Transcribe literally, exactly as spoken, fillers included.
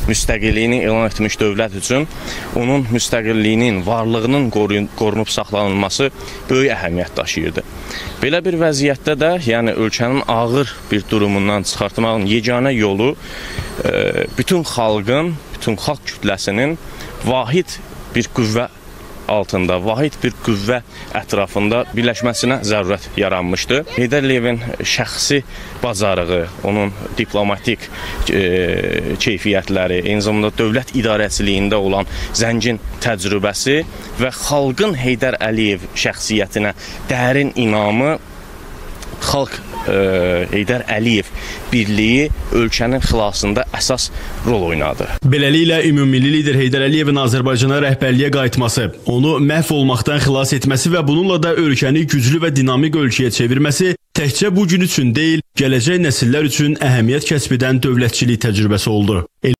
müstəqilliyini elan etmiş dövlət üçün onun müstəqilliyinin, varlığının qorunub saxlanılması böyük əhəmiyyət daşıyırdı. Belə bir vəziyyətdə də, yəni ölkənin ağır bir durumundan çıxartmağın yeganə yolu bütün xalqın, bütün xalq kütləsinin vahid bir qüvvə altında, vahid bir qüvvə ətrafında birləşməsinə zərurət yaranmışdı. Heydər Əliyevin şəxsi bacarığı, onun diplomatik e, keyfiyyətləri, eyni zamanda dövlət idarəçiliyində olan zəngin təcrübəsi və xalqın Heydər Əliyev şəxsiyyətinə dərin inamı xalq e, Heydər Əliyev birliyi ölkənin xilasında əsas rol oynadı. Beləliklə, ümummilli lider Heydər Əliyevin Azərbaycana rəhbərliyə qayıtması, onu məhv olmaqdan xilas etməsi və bununla da ölkəni güclü və dinamik ölkəyə çevirməsi təkcə bu gün üçün deyil, gələcək nəsillər üçün əhəmiyyət kəsb edən dövlətçilik təcrübəsi oldu.